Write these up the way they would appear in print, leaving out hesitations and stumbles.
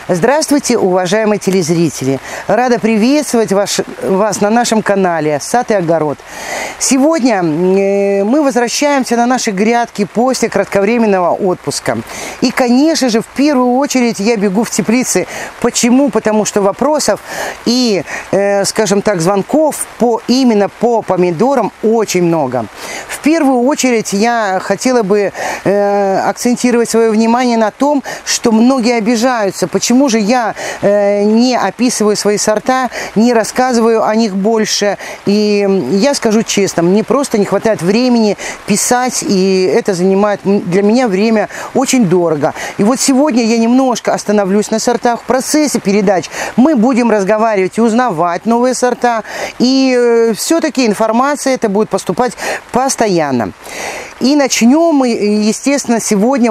Здравствуйте, уважаемые телезрители! Рада приветствовать вас на нашем канале «Сад и огород». Сегодня мы возвращаемся на наши грядки после кратковременного отпуска. И, конечно же, в первую очередь я бегу в теплицы. Почему? Потому что вопросов и, скажем так, звонков именно по помидорам очень много. В первую очередь я хотела бы акцентировать свое внимание на том, что многие обижаются. Почему же я не описываю свои сорта, не рассказываю о них больше? И я скажу честно, мне просто не хватает времени писать, и это занимает для меня время очень дорого. И вот сегодня я немножко остановлюсь на сортах. В процессе передач мы будем разговаривать и узнавать новые сорта. И все-таки информация эта будет поступать постоянно. И начнем мы, естественно, сегодня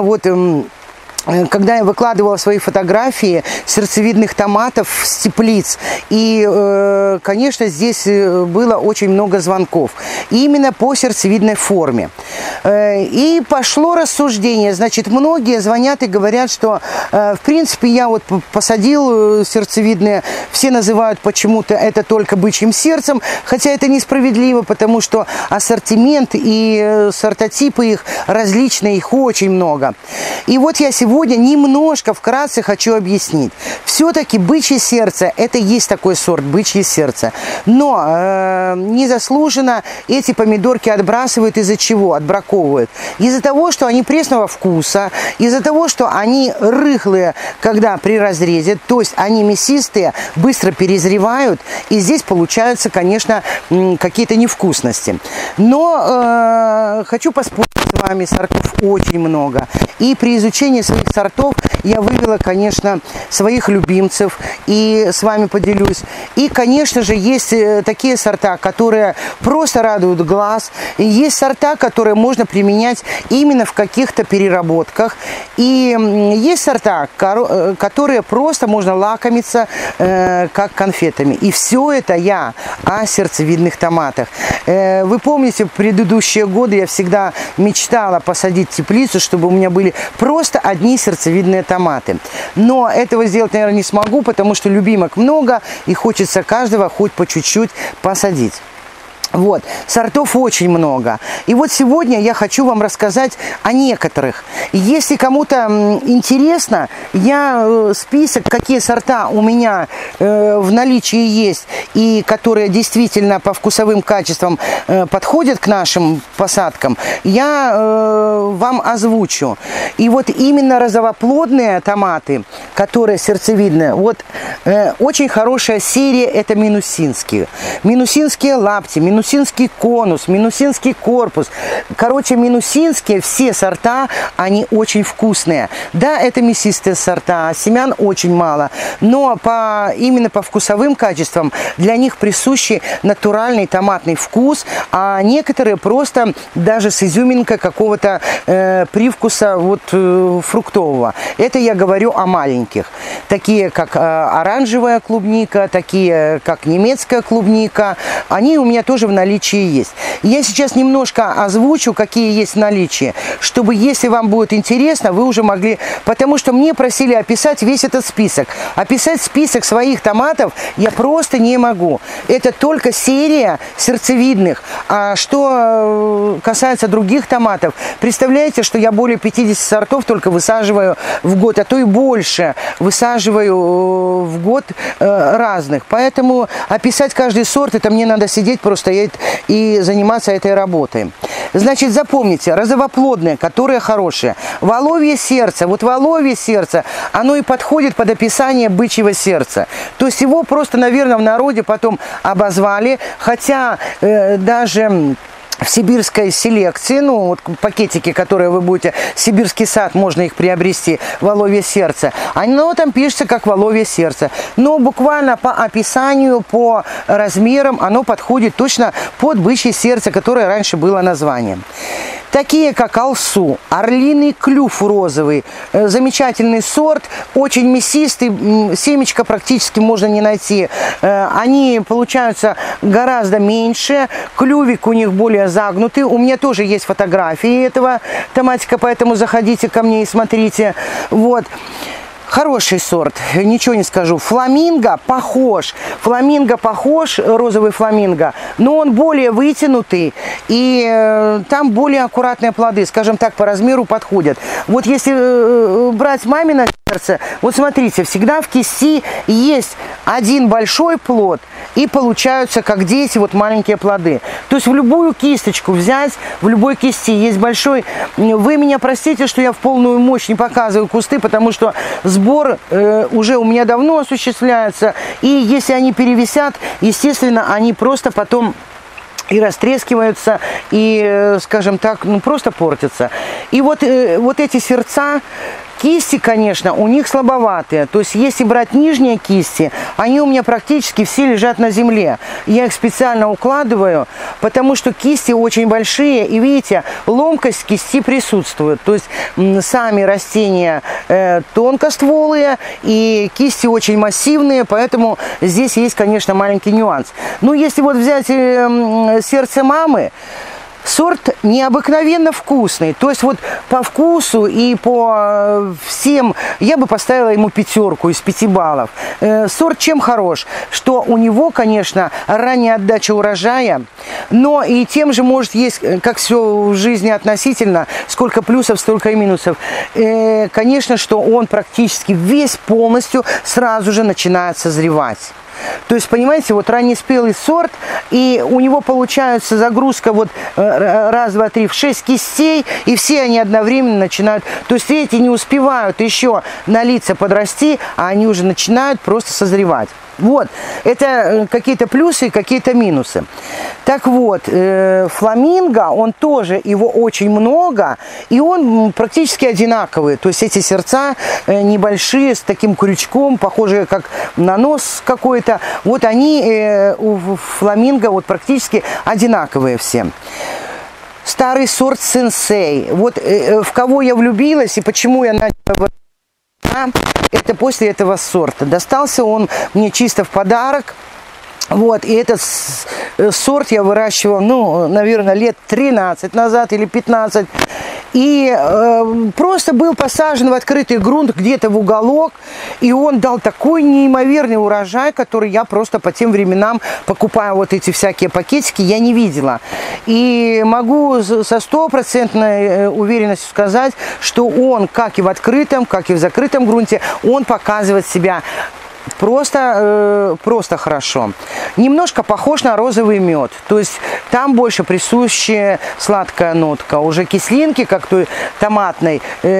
когда я выкладывала свои фотографии сердцевидных томатов с теплиц, и, конечно, здесь было очень много звонков, именно по сердцевидной форме. И пошло рассуждение, значит, многие звонят и говорят, что, в принципе, я вот посадил сердцевидные, все называют почему-то это только бычьим сердцем, хотя это несправедливо, потому что ассортимент и сортотипы их различные, их очень много. И вот я сегодня немножко вкратце хочу объяснить. Все-таки бычье сердце, это есть такой сорт, бычье сердце. Но незаслуженно эти помидорки отбрасывают из-за чего? Отбраковывают. Из-за того, что они пресного вкуса, из-за того, что они рыхлые, когда при разрезе, то есть они мясистые, быстро перезревают, и здесь получаются, конечно, какие-то невкусности. Но хочу поспорить с вами, сортов очень много. И при изучении своих сортов я вывела, конечно, своих любимцев и с вами поделюсь. И, конечно же, есть такие сорта, которые просто радуют глаз. И есть сорта, которые можно применять именно в каких-то переработках. И есть сорта, которые просто можно лакомиться как конфетами. И все это я о сердцевидных томатах. Вы помните, в предыдущие годы я всегда мечтала посадить теплицу, чтобы у меня были просто одни сердцевидные томаты. Но этого сделать, наверное, не смогу, потому что любимок много, и хочется каждого хоть по чуть-чуть посадить. Вот, сортов очень много. И вот сегодня я хочу вам рассказать о некоторых. Если кому-то интересно, я список, какие сорта у меня в наличии есть, и которые действительно по вкусовым качествам подходят к нашим посадкам, я вам озвучу. И вот именно розовоплодные томаты, которые сердцевидные, вот очень хорошая серия, это минусинские. Минусинские лапти, минусинский конус, минусинский корпус. Короче, минусинские все сорта, они очень вкусные. Да, это мясистые сорта, семян очень мало, но именно по вкусовым качествам для них присущий натуральный томатный вкус, а некоторые просто даже с изюминкой какого-то привкуса фруктового. Это я говорю о маленьких. Такие, как оранжевая клубника, такие, как немецкая клубника. Они у меня тоже в наличии есть. Я сейчас немножко озвучу, какие есть в наличии, чтобы, если вам будет интересно, вы уже могли... Потому что мне просили описать весь этот список. Описать список своих томатов я просто не могу. Это только серия сердцевидных. А что касается других томатов, представляете, что я более 50 сортов только высаживаю в год, а то и больше высаживаю в год разных. Поэтому описать каждый сорт, это мне надо сидеть просто и заниматься этой работой. Значит, запомните, розовоплодные, которые хорошие. Воловье сердце. Вот воловье сердце, оно и подходит под описание бычьего сердца. То есть его просто, наверное, в народе потом обозвали, хотя даже... В сибирской селекции, вот пакетики, которые вы будете, сибирский сад, можно их приобрести, воловье сердце, оно там пишется как воловье сердце. Но буквально по описанию, по размерам оно подходит точно под бычье сердце, которое раньше было названием. Такие, как алсу, орлиный клюв розовый, замечательный сорт, очень мясистый, семечко практически можно не найти. Они получаются гораздо меньше, клювик у них более загнутый. У меня тоже есть фотографии этого томатика, поэтому заходите ко мне и смотрите. Вот. Хороший сорт, ничего не скажу. Фламинго похож, розовый фламинго, но он более вытянутый, и там более аккуратные плоды, скажем так, по размеру подходят. Вот если брать мамино сердце, вот смотрите, всегда в кисти есть один большой плод, и получаются, как дети, вот маленькие плоды. То есть в любую кисточку взять, в любой кисти есть большой. Вы меня простите, что я в полную мощь не показываю кусты, потому что сбор уже у меня давно осуществляется. И если они перевисят, естественно, они просто потом и растрескиваются, и, скажем так, ну, просто портятся. И вот эти сердца, кисти, конечно, у них слабоватые. То есть, если брать нижние кисти, они у меня практически все лежат на земле. Я их специально укладываю, потому что кисти очень большие. И видите, ломкость кисти присутствует. То есть, сами растения тонкостволые, и кисти очень массивные. Поэтому здесь есть, конечно, маленький нюанс. Но если вот взять сердце мамы, сорт необыкновенно вкусный. То есть вот по вкусу и по всем я бы поставила ему 5 из 5 баллов. Сорт чем хорош? Что у него, конечно, ранняя отдача урожая, но и тем же может есть, как все в жизни относительно, сколько плюсов, столько и минусов. Конечно, что он практически весь полностью сразу же начинает созревать. То есть, понимаете, вот раннеспелый сорт, и у него получается загрузка вот раз, два, три, в 6 кистей, и все они одновременно начинают, то есть эти не успевают еще налиться, подрасти, а они уже начинают просто созревать. Вот, это какие-то плюсы и какие-то минусы. Так вот, фламинго, он тоже, его очень много, и он практически одинаковый. То есть эти сердца небольшие, с таким крючком, похожие как на нос какой-то. Вот они у фламинго вот практически одинаковые все. Старый сорт сенсей. Вот в кого я влюбилась и почему я начала... Это после этого сорта. Достался он мне чисто в подарок. Вот, и этот сорт я выращивала, ну, наверное, лет 13 назад или 15. И просто был посажен в открытый грунт где-то в уголок. И он дал такой неимоверный урожай, который я просто по тем временам, покупая вот эти всякие пакетики, я не видела. И могу со стопроцентной уверенностью сказать, что он, как и в открытом, как и в закрытом грунте, он показывает себя просто хорошо. Немножко похож на розовый мед. То есть там больше присущая сладкая нотка. Уже кислинки, как той томатной,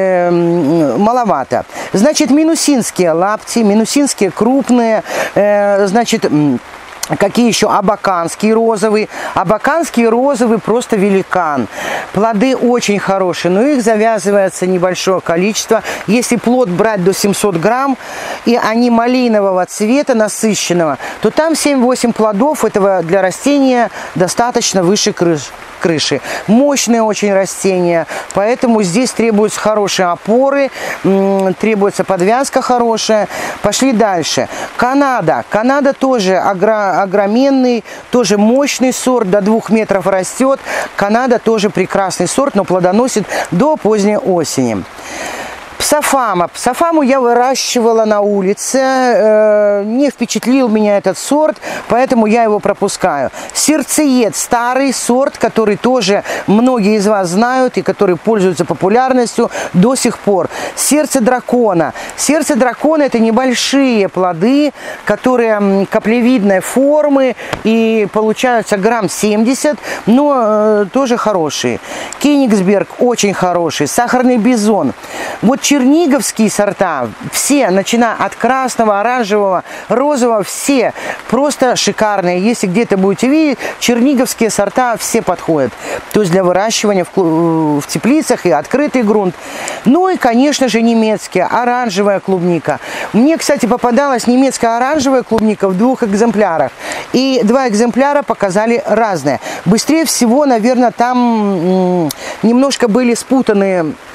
маловато. Значит, минусинские лапти, минусинские крупные, значит... Какие еще? Абаканский розовый. Абаканский розовый просто великан. Плоды очень хорошие, но их завязывается небольшое количество. Если плод брать до 700 грамм, и они малинового цвета, насыщенного, то там 7-8 плодов. Этого для растения достаточно выше крыши. Мощные очень растения, поэтому здесь требуются хорошие опоры, требуется подвязка хорошая. Пошли дальше. Канада. Канада тоже огроменный, тоже мощный сорт, до 2 метров растет. Канада тоже прекрасный сорт, но плодоносит до поздней осени. Псофама. Псофаму я выращивала на улице, не впечатлил меня этот сорт, поэтому я его пропускаю. Сердцеед, старый сорт, который тоже многие из вас знают и который пользуется популярностью до сих пор. Сердце дракона. Сердце дракона — это небольшие плоды, которые каплевидной формы и получаются грамм 70, но тоже хорошие. Кенигсберг очень хороший. Сахарный бизон. Вот черниговские сорта, все, начиная от красного, оранжевого, розового, все просто шикарные. Если где-то будете видеть, черниговские сорта все подходят. То есть для выращивания в теплицах и открытый грунт. Ну и, конечно же, немецкие, оранжевая клубника. Мне, кстати, попадалась немецкая оранжевая клубника в 2 экземплярах. И 2 экземпляра показали разные. Быстрее всего, наверное, там немножко были спутаны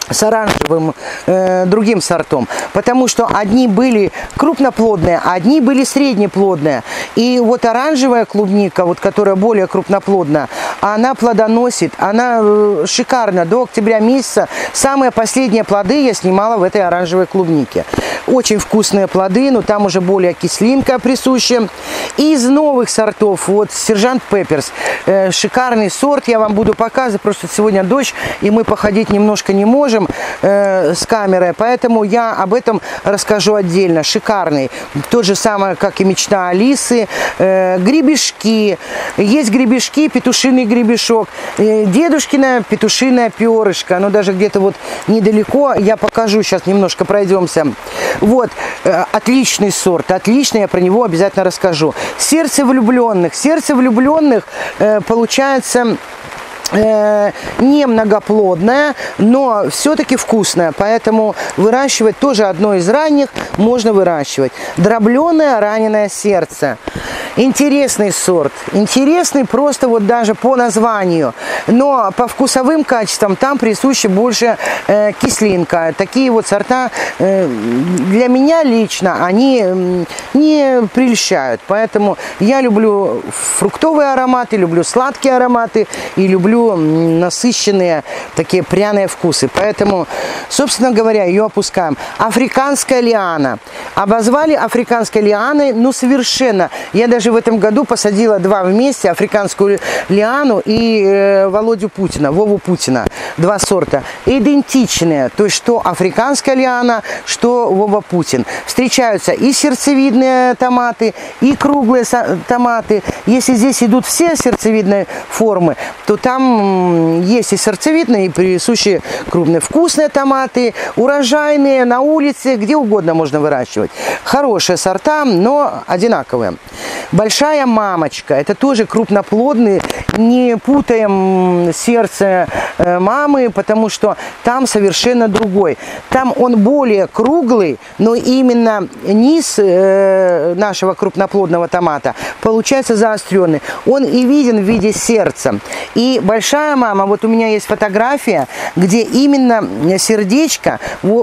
с оранжевым другим сортом, потому что одни были крупноплодные, а одни были среднеплодные. И вот оранжевая клубника, вот, которая более крупноплодная, она плодоносит, она шикарна. До октября месяца самые последние плоды я снимала в этой оранжевой клубнике. Очень вкусные плоды, но там уже более кислинка присуща. Из новых сортов, вот Сержант Пепперс, шикарный сорт, я вам буду показывать, просто сегодня дождь, и мы походить немножко не можем с камерой, поэтому я об этом расскажу отдельно. Шикарный, тот же самый, как и мечта Алисы. Гребешки, есть гребешки, петушиный гребешок, дедушкина петушиное перышко, оно даже где-то вот недалеко, я покажу, сейчас немножко пройдемся. Вот, отличный сорт, отличный, я про него обязательно расскажу. Сердце влюбленных, получается не многоплодная, но все-таки вкусная, поэтому выращивать тоже одно из ранних можно выращивать. Дробленое раненое сердце. Интересный сорт, интересный просто вот даже по названию, но по вкусовым качествам там присуща больше кислинка. Такие вот сорта для меня лично они не прельщают, поэтому я люблю фруктовые ароматы, люблю сладкие ароматы и люблю насыщенные такие пряные вкусы. Поэтому, собственно говоря, ее опускаем. Африканская лиана. Обозвали африканской лианой, ну совершенно. Я даже в этом году посадила два вместе, африканскую лиану и Володю Путина, Вову Путина. Два сорта. Идентичные. То есть, что африканская лиана, что Вова Путин. Встречаются и сердцевидные томаты, и круглые томаты. Если здесь идут все сердцевидные формы, то там есть и сердцевидные, и присущие крупные. Вкусные томаты, урожайные, на улице, где угодно можно выращивать. Хорошие сорта, но одинаковые. Большая мамочка, это тоже крупноплодный, не путаем сердце мамы, потому что там совершенно другой. Там он более круглый, но именно низ нашего крупноплодного томата получается заостренный. Он и виден в виде сердца. И большая мама, вот у меня есть фотография, где именно сердечко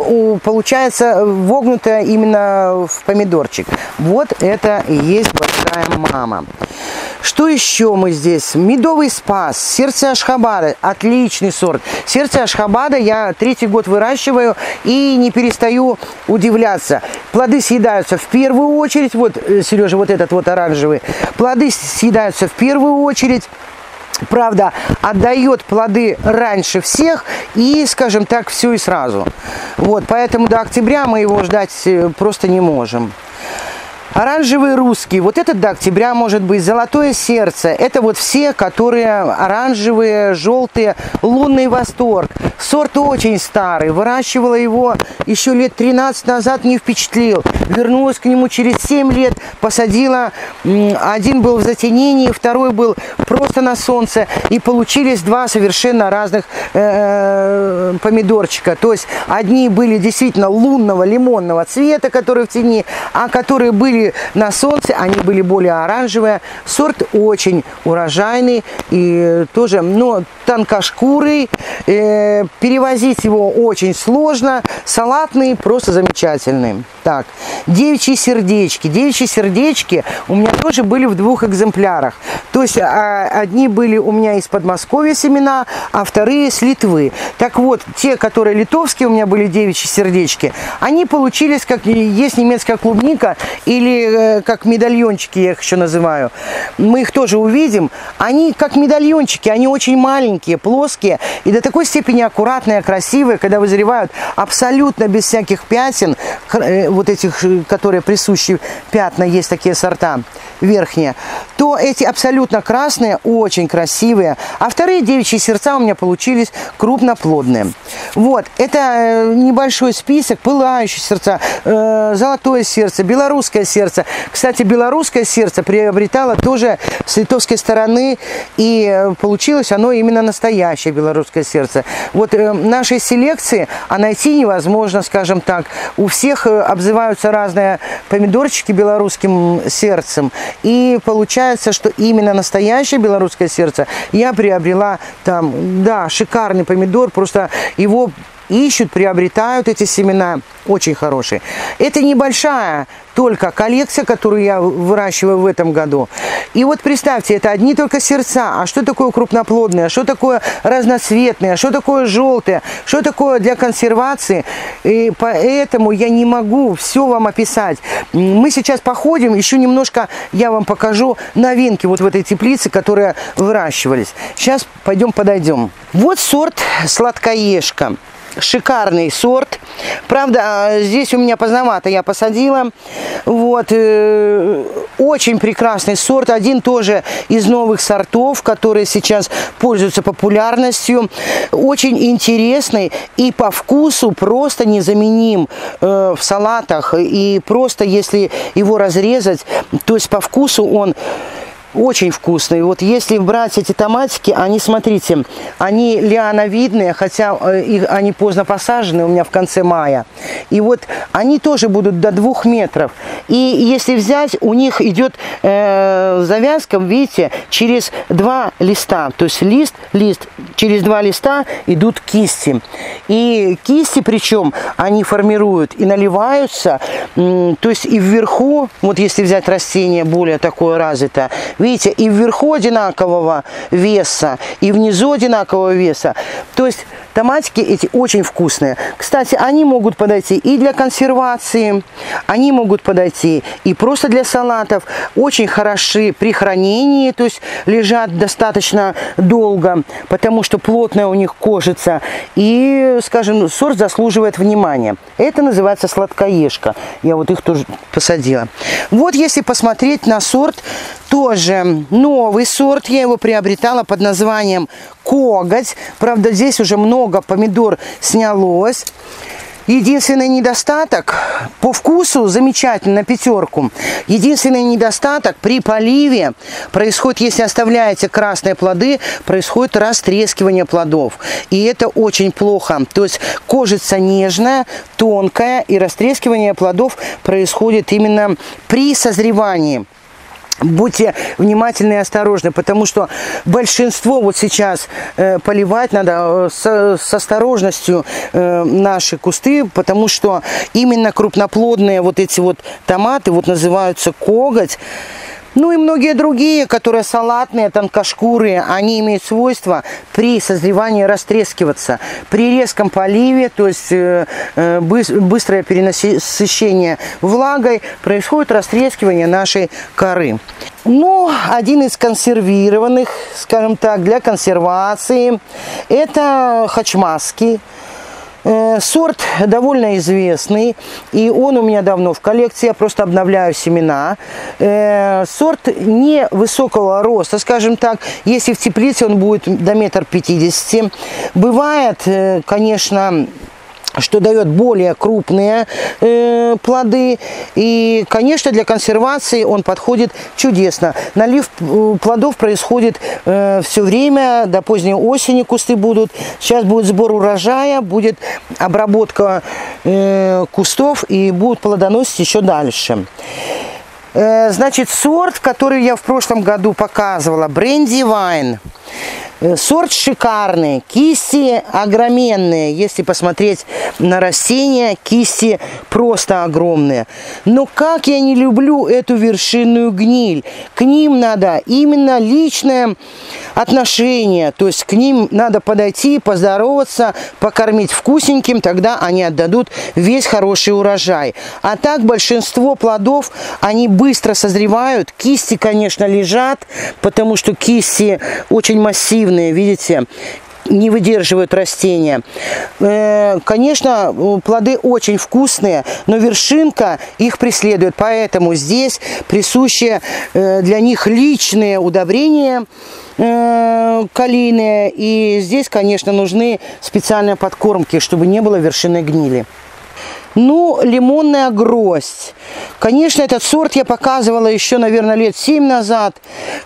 получается вогнутое именно в помидорчик. Вот это и есть большая мама. Что еще мы здесь? Медовый спас, сердце Ашхабада, отличный сорт. Сердце Ашхабада я третий год выращиваю и не перестаю удивляться. Плоды съедаются в первую очередь, вот, Сережа, вот этот вот оранжевый, плоды съедаются в первую очередь. Правда, отдает плоды раньше всех и, скажем так, все и сразу. Вот, поэтому до октября мы его ждать просто не можем. Оранжевый русский, вот этот до октября может быть. Золотое сердце, это вот все, которые оранжевые, желтые. Лунный восторг, сорт очень старый, выращивала его еще лет 13 назад, не впечатлил. Вернулась к нему через 7 лет, посадила, один был в затенении, второй был просто на солнце. И получились два совершенно разных помидорчика. То есть одни были действительно лунного, лимонного цвета, которые в тени, а которые были на солнце, они были более оранжевые. Сорт очень урожайный и тоже, но тонкошкурый. Перевозить его очень сложно. Салатный, просто замечательный. Так, девичьи сердечки. Девичьи сердечки у меня тоже были в двух экземплярах. То есть одни были у меня из Подмосковья семена, а вторые с Литвы. Так вот, те, которые литовские у меня были девичьи сердечки, они получились, как есть немецкая клубника или как медальончики, я их еще называю. Мы их тоже увидим. Они как медальончики, они очень маленькие, плоские и до такой степени аккуратные, красивые, когда вызревают абсолютно без всяких пятен, вот этих, которые присущи пятна, есть такие сорта верхние, то эти абсолютно красные, очень красивые. А вторые девичьи сердца у меня получились крупноплодные. Вот, это небольшой список. Пылающие сердца, золотое сердце, белорусское сердце. Кстати, белорусское сердце приобретало тоже с литовской стороны, и получилось оно именно настоящее белорусское сердце. Вот нашей селекции, а найти невозможно, скажем так. У всех обзываются разные помидорчики белорусским сердцем. И получается, что именно настоящее белорусское сердце я приобрела там. Да, шикарный помидор, просто его ищут, приобретают эти семена, очень хорошие. Это небольшая только коллекция, которую я выращиваю в этом году. И вот представьте, это одни только сердца. А что такое крупноплодное? Что такое разноцветное? Что такое желтое? Что такое для консервации? И поэтому я не могу все вам описать. Мы сейчас походим, еще немножко я вам покажу новинки вот в этой теплице, которые выращивались. Сейчас пойдем подойдем. Вот сорт сладкоежка. Шикарный сорт. Правда, здесь у меня поздновато я посадила. Вот. Очень прекрасный сорт. Один тоже из новых сортов, которые сейчас пользуются популярностью. Очень интересный и по вкусу просто незаменим в салатах. И просто если его разрезать, то есть по вкусу он очень вкусный. Вот если брать эти томатики, они, смотрите, они лиановидные, хотя они поздно посажены у меня в конце мая. И вот они тоже будут до 2 метров. И если взять, у них идет завязка, видите, через 2 листа. То есть лист, через 2 листа идут кисти. И кисти, причем, они формируют и наливаются. То есть и вверху, вот если взять растение более такое развитое, видите, и вверху одинакового веса, и внизу одинакового веса. То есть томатики эти очень вкусные. Кстати, они могут подойти и для консервации, они могут подойти и просто для салатов. Очень хороши при хранении, то есть лежат достаточно долго, потому что плотная у них кожица. И, скажем, сорт заслуживает внимания. Это называется сладкоежка. Я вот их тоже посадила. Вот если посмотреть на сорт, тоже новый сорт. Я его приобретала под названием «Коготь». Правда, здесь уже много помидор снялось. Единственный недостаток, по вкусу замечательно, на 5. Единственный недостаток, при поливе происходит, если оставляете красные плоды, происходит растрескивание плодов. И это очень плохо. То есть кожица нежная, тонкая, и растрескивание плодов происходит именно при созревании. Будьте внимательны и осторожны, потому что большинство вот сейчас поливать надо с осторожностью наши кусты, потому что именно крупноплодные вот эти вот томаты вот называются коготь. Ну и многие другие, которые салатные, тонкошкурые, они имеют свойство при созревании растрескиваться. При резком поливе, то есть быстрое перенасыщение влагой, происходит растрескивание нашей коры. Но один из консервированных, скажем так, для консервации, это хачмасский. Сорт довольно известный, и он у меня давно в коллекции, я просто обновляю семена. Сорт невысокого роста, скажем так, если в теплице он будет до 1,50 м. Бывает, конечно, что дает более крупные плоды. И, конечно, для консервации он подходит чудесно. Налив плодов происходит все время, до поздней осени кусты будут. Сейчас будет сбор урожая, будет обработка кустов и будут плодоносить еще дальше. Значит, сорт, который я в прошлом году показывала, Brandywine. Сорт шикарный, кисти огроменные. Если посмотреть на растения, кисти просто огромные. Но как я не люблю эту вершинную гниль. К ним надо именно личное отношение. То есть к ним надо подойти, поздороваться, покормить вкусненьким. Тогда они отдадут весь хороший урожай. А так большинство плодов, они быстро созревают. Кисти, конечно, лежат, потому что кисти очень массивные. Видите, не выдерживают растения. Конечно, плоды очень вкусные, но вершинка их преследует. Поэтому здесь присущие для них личные удобрения калийные. И здесь, конечно, нужны специальные подкормки, чтобы не было вершинной гнили. Ну, лимонная гроздь. Конечно, этот сорт я показывала еще, наверное, лет 7 назад.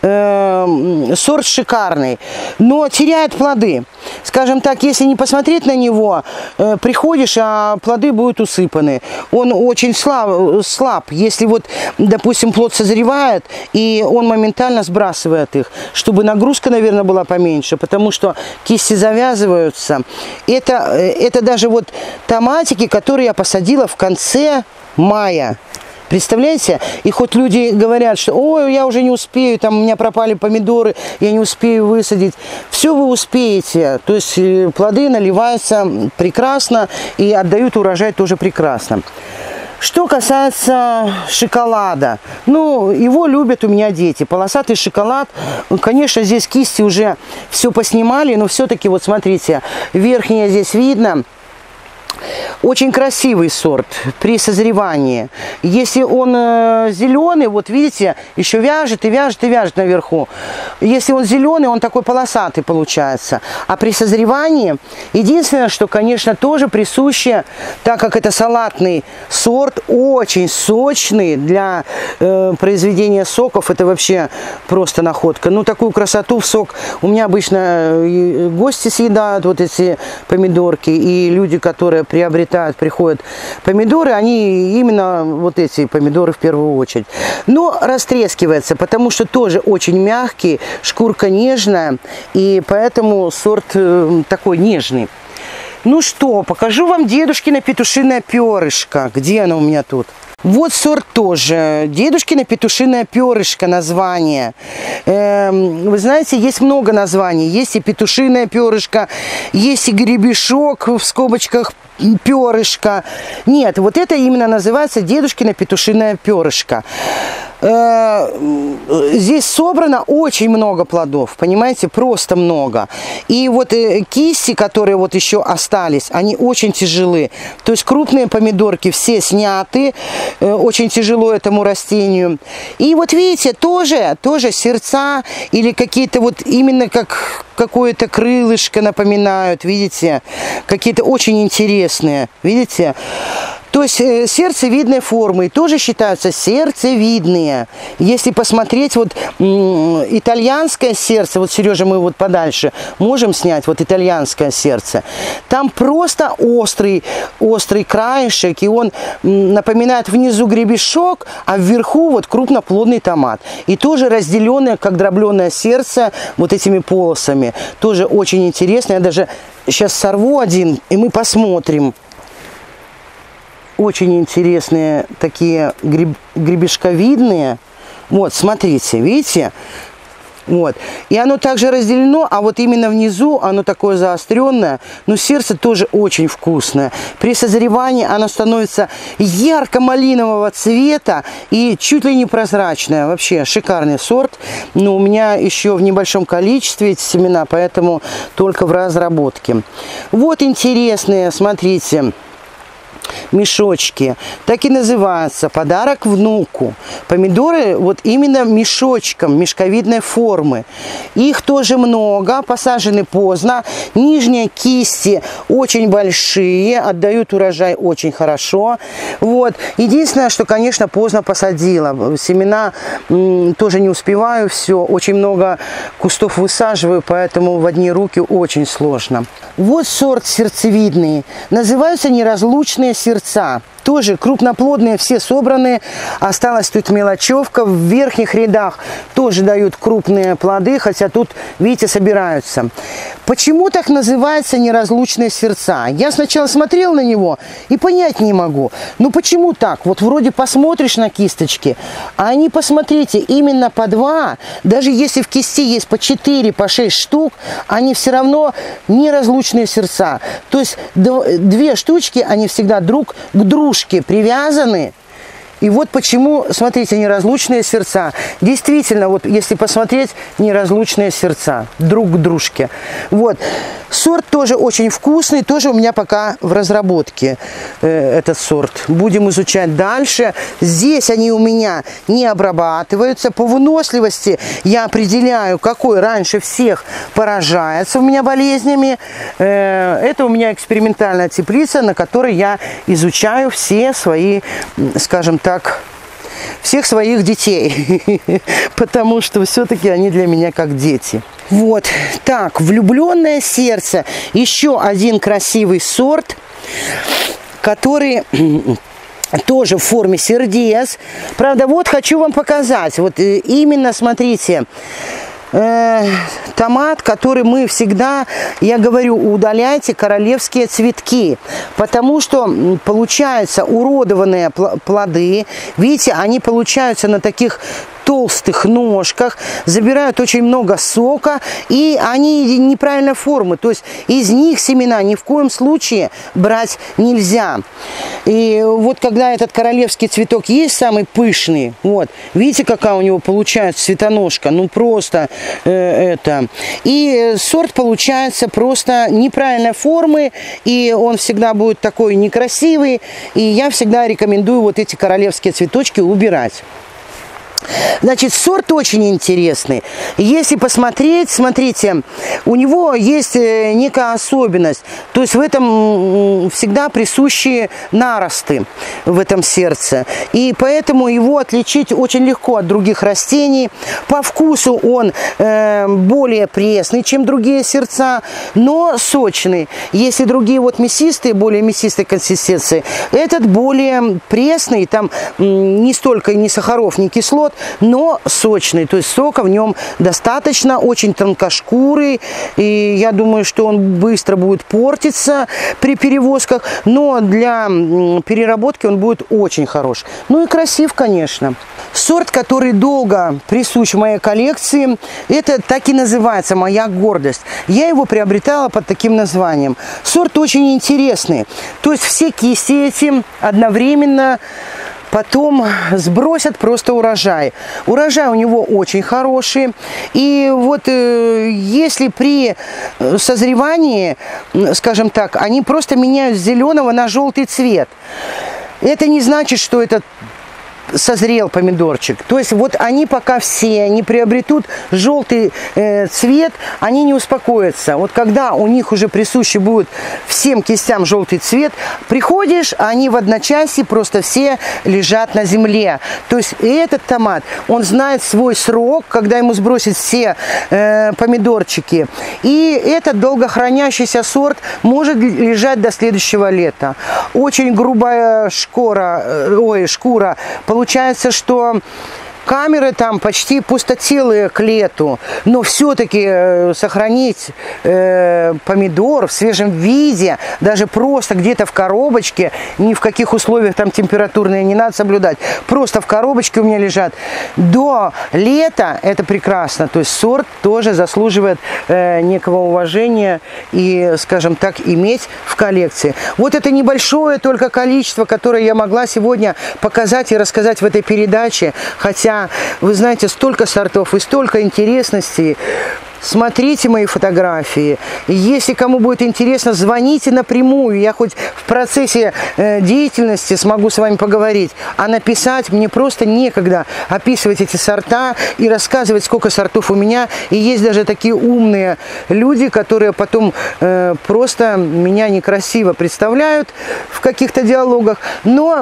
Сорт шикарный, но теряет плоды. Скажем так, если не посмотреть на него, приходишь, а плоды будут усыпаны. Он очень слаб. Если вот, допустим, плод созревает, и он моментально сбрасывает их, чтобы нагрузка, наверное, была поменьше, потому что кисти завязываются. Это даже вот томатики, которые я посадила в конце мая. Представляете? И хоть люди говорят, что ой, я уже не успею, там у меня пропали помидоры, я не успею высадить. Все вы успеете. То есть плоды наливаются прекрасно и отдают урожай тоже прекрасно. Что касается шоколада, ну, его любят у меня дети. Полосатый шоколад, конечно, здесь кисти уже все поснимали, но все-таки, вот смотрите, верхняя здесь видно. Очень красивый сорт при созревании. Если он зеленый, вот видите, еще вяжет и вяжет и вяжет наверху. Если он зеленый, он такой полосатый получается. А при созревании, единственное, что, конечно, тоже присуще, так как это салатный сорт, очень сочный для произведения соков, это вообще просто находка. Ну, такую красоту в сок у меня обычно гости съедают, вот эти помидорки, и люди, которые приходят помидоры, они именно вот эти помидоры в первую очередь. Но растрескивается, потому что тоже очень мягкий, шкурка нежная, и поэтому сорт такой нежный. Ну что, покажу вам дедушкино петушиное перышко. Где оно у меня тут? Вот сорт тоже. Дедушкино петушиное перышко название. Вы знаете, есть много названий. Есть и петушиное перышко, есть и гребешок в скобочках перышко. Нет, вот это именно называется дедушкино петушиное перышко. Здесь собрано очень много плодов, понимаете, просто много. И вот кисти, которые вот еще остались, они очень тяжелы. То есть крупные помидорки все сняты, очень тяжело этому растению. И вот видите, тоже сердца или какие-то вот именно как какое-то крылышко напоминают, видите, какие-то очень интересные, видите. То есть сердцевидной формы тоже считаются сердцевидные. Если посмотреть, вот итальянское сердце, вот, Сережа, мы вот подальше можем снять, вот итальянское сердце. Там просто острый краешек, и он напоминает внизу гребешок, а вверху вот крупноплодный томат. И тоже разделенное, как дробленое сердце, вот этими полосами. Тоже очень интересно. Я даже сейчас сорву один, и мы посмотрим. Очень интересные такие гребешковидные. Вот, смотрите, видите? Вот. И оно также разделено, а вот именно внизу оно такое заостренное. Но сердце тоже очень вкусное. При созревании оно становится ярко-малинового цвета и чуть ли не прозрачное. Вообще шикарный сорт. Но у меня еще в небольшом количестве эти семена, поэтому только в разработке. Вот интересные, смотрите, мешочки. Так и называется. Подарок внуку. Помидоры вот именно мешочком, мешковидной формы. Их тоже много. Посажены поздно. Нижние кисти очень большие. Отдают урожай очень хорошо. Вот. Единственное, что, конечно, поздно посадила. Семена тоже не успеваю. Все. Очень много кустов высаживаю, поэтому в одни руки очень сложно. Вот сорт сердцевидный. Называются неразлучные сердца. Тоже крупноплодные, все собраны. Осталась тут мелочевка. В верхних рядах тоже дают крупные плоды, хотя тут, видите, собираются. Почему так называется неразлучные сердца? Я сначала смотрела на него и понять не могу. Ну почему так? Вот вроде посмотришь на кисточки, а они, посмотрите, именно по 2, даже если в кисти есть по 4, по 6 штук, они все равно неразлучные сердца. То есть 2 штучки, они всегда друг к дружке привязаны. И вот почему, смотрите, неразлучные сердца. Действительно, вот если посмотреть, неразлучные сердца друг к дружке. Вот. Сорт тоже очень вкусный, тоже у меня пока в разработке этот сорт. Будем изучать дальше. Здесь они у меня не обрабатываются. По выносливости я определяю, какой раньше всех поражается у меня болезнями. Это у меня экспериментальная теплица, на которой я изучаю все свои, скажем так, всех своих детей, потому что все-таки они для меня как дети. Вот, так, влюбленное сердце, еще один красивый сорт, который тоже в форме сердец. Правда, вот хочу вам показать, вот именно, смотрите, томат, который мы всегда, я говорю, удаляйте королевские цветки, потому что получаются уродованные плоды. Видите, они получаются на таких толстых ножках, забирают очень много сока, и они неправильной формы, то есть из них семена ни в коем случае брать нельзя. И вот когда этот королевский цветок есть, самый пышный, вот, видите, какая у него получается цветоножка, ну просто это. И сорт получается просто неправильной формы, и он всегда будет такой некрасивый, и я всегда рекомендую вот эти королевские цветочки убирать. Значит, сорт очень интересный. Если посмотреть, смотрите, у него есть некая особенность. То есть в этом всегда присущи наросты в этом сердце. И поэтому его отличить очень легко от других растений. По вкусу он более пресный, чем другие сердца, но сочный. Если другие вот мясистые, более мясистой консистенции, этот более пресный, там не столько ни сахаров, ни кислот, но сочный, то есть сока в нем достаточно, очень тонкошкурый, и я думаю, что он быстро будет портиться при перевозках, но для переработки он будет очень хорош. Ну и красив, конечно. Сорт, который долго присущ в моей коллекции, это так и называется «Моя гордость». Я его приобретала под таким названием. Сорт очень интересный, то есть все кисти эти одновременно потом сбросят просто урожай. Урожай у него очень хороший. И вот если при созревании, скажем так, они просто меняют с зеленого на желтый цвет. Это не значит, что это созрел помидорчик. То есть вот они пока все не приобретут желтый цвет, они не успокоятся. Вот когда у них уже присущий будет всем кистям желтый цвет, приходишь, они в одночасье просто все лежат на земле. То есть этот томат, он знает свой срок, когда ему сбросить все помидорчики. И этот долгохранящийся сорт может лежать до следующего лета. Очень грубая шкура получается, что камеры там почти пустотелые к лету, но все-таки сохранить помидор в свежем виде, даже просто где-то в коробочке, ни в каких условиях там температурные не надо соблюдать, просто в коробочке у меня лежат до лета, это прекрасно. То есть сорт тоже заслуживает некого уважения и, скажем так, иметь в коллекции. Вот это небольшое только количество, которое я могла сегодня показать и рассказать в этой передаче, хотя вы знаете, столько сортов и столько интересностей. Смотрите мои фотографии. Если кому будет интересно, звоните напрямую. Я хоть в процессе деятельности смогу с вами поговорить. А написать мне просто некогда описывать эти сорта и рассказывать, сколько сортов у меня. И есть даже такие умные люди, которые потом просто меня некрасиво представляют в каких-то диалогах. Но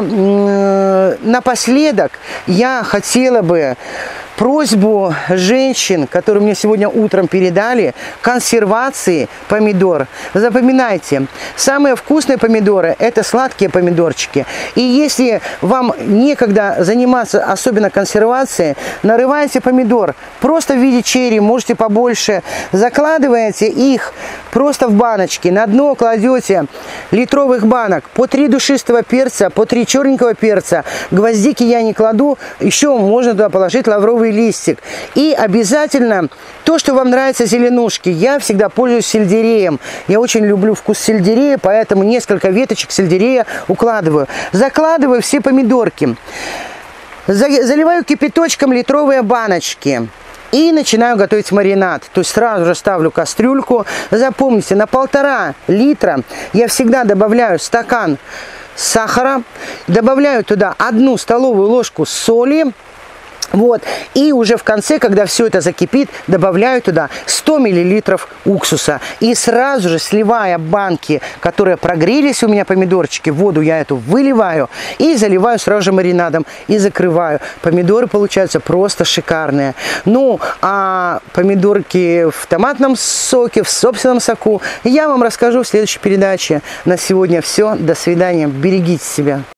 напоследок я хотела бы просьбу женщин, которые мне сегодня утром передали, консервации помидор. Запоминайте, самые вкусные помидоры – это сладкие помидорчики. И если вам некогда заниматься особенно консервацией, нарывайте помидор просто в виде черри, можете побольше, закладываете их просто в баночки, на дно кладете литровых банок по 3 душистого перца, по 3 черненького перца, гвоздики я не кладу, еще можно туда положить лавровый лавровый листик. И обязательно то, что вам нравится зеленушки. Я всегда пользуюсь сельдереем. Я очень люблю вкус сельдерея, поэтому несколько веточек сельдерея укладываю. Закладываю все помидорки. Заливаю кипяточком литровые баночки. И начинаю готовить маринад. То есть сразу же ставлю кастрюльку. Запомните, на 1,5 литра я всегда добавляю стакан сахара. Добавляю туда 1 столовую ложку соли. Вот. И уже в конце, когда все это закипит, добавляю туда 100 мл уксуса. И сразу же, сливая банки, которые прогрелись у меня помидорчики, воду я эту выливаю и заливаю сразу же маринадом и закрываю. Помидоры получаются просто шикарные. Ну, а помидорки в томатном соке, в собственном соку я вам расскажу в следующей передаче. На сегодня все. До свидания. Берегите себя.